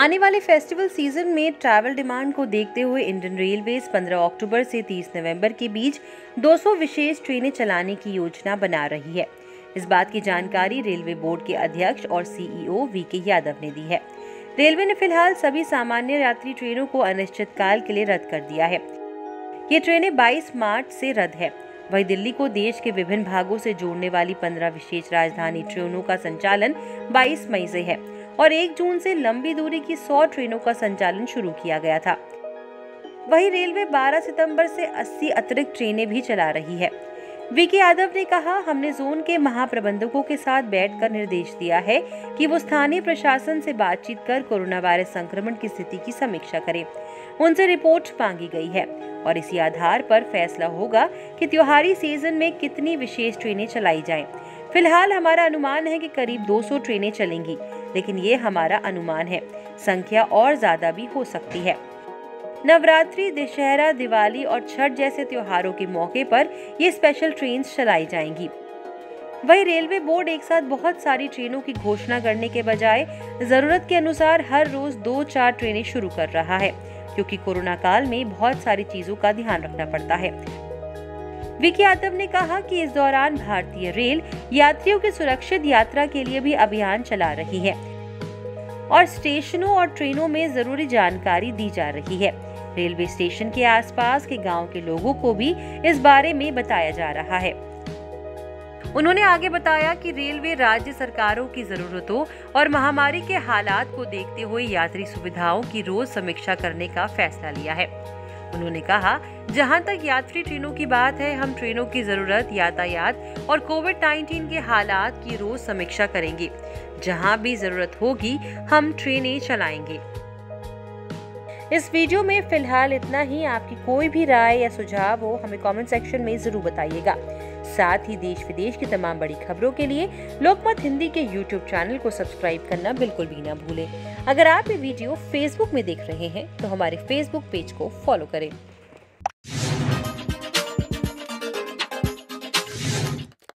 आने वाले festival season में ट्रैवल डिमांड को देखते हुए इंडियन रेलवेज 15 अक्टूबर से 30 नवंबर के बीच 200 विशेष ट्रेनें चलाने की योजना बना रही है। इस बात की जानकारी रेलवे बोर्ड के अध्यक्ष और सीईओ वीके यादव ने दी है। रेलवे ने फिलहाल सभी सामान्य यात्री ट्रेनों को अनिश्चितकाल के लिए रद्द कर दिया है। ये ट्रेनें 22 मार्च से रद्द है। वहीं दिल्ली को देश के विभिन्न भागों से जोड़ने वाली 15 विशेष राजधानी ट्रेनों का संचालन 22 मई से है और 1 जून से लंबी दूरी की 100 ट्रेनों का संचालन शुरू किया गया था। वहीं रेलवे 12 सितंबर से 80 अतिरिक्त ट्रेनें भी चला रही है। वीके यादव ने कहा, हमने जोन के महाप्रबंधकों के साथ बैठकर निर्देश दिया है कि वो स्थानीय प्रशासन से बातचीत कर कोरोना वायरस संक्रमण की स्थिति की समीक्षा करें। उनसे रिपोर्ट मांगी गई है और इसी आधार पर फैसला होगा कि त्योहारी सीजन में कितनी विशेष ट्रेनें चलाई जाएं। फिलहाल हमारा अनुमान है कि करीब 200 ट्रेनें चलेंगी, लेकिन ये हमारा अनुमान है, संख्या और ज्यादा भी हो सकती है। नवरात्रि, दशहरा, दिवाली और छठ जैसे त्योहारों के मौके पर ये स्पेशल ट्रेन चलाई जाएंगी। वहीं रेलवे बोर्ड एक साथ बहुत सारी ट्रेनों की घोषणा करने के बजाय जरूरत के अनुसार हर रोज 2-4 ट्रेनें शुरू कर रहा है, क्योंकि कोरोना काल में बहुत सारी चीजों का ध्यान रखना पड़ता है। वीके यादव ने कहा कि इस दौरान भारतीय रेल यात्रियों की सुरक्षित यात्रा के लिए भी अभियान चला रही है और स्टेशनों और ट्रेनों में जरूरी जानकारी दी जा रही है। रेलवे स्टेशन के आसपास के गांव के लोगों को भी इस बारे में बताया जा रहा है। उन्होंने आगे बताया कि रेलवे राज्य सरकारों की जरूरतों और महामारी के हालात को देखते हुए यात्री सुविधाओं की रोज समीक्षा करने का फैसला लिया है। उन्होंने कहा, जहां तक यात्री ट्रेनों की बात है, हम ट्रेनों की जरूरत, यातायात और कोविड-19 के हालात की रोज समीक्षा करेंगे। जहां भी जरूरत होगी हम ट्रेनें चलाएंगे। इस वीडियो में फिलहाल इतना ही। आपकी कोई भी राय या सुझाव हो हमें कमेंट सेक्शन में जरूर बताइएगा। साथ ही देश विदेश की तमाम बड़ी खबरों के लिए लोकमत हिंदी के YouTube चैनल को सब्सक्राइब करना बिल्कुल भी ना भूलें। अगर आप ये वीडियो फेसबुक में देख रहे हैं तो हमारे फेसबुक पेज को फॉलो करें।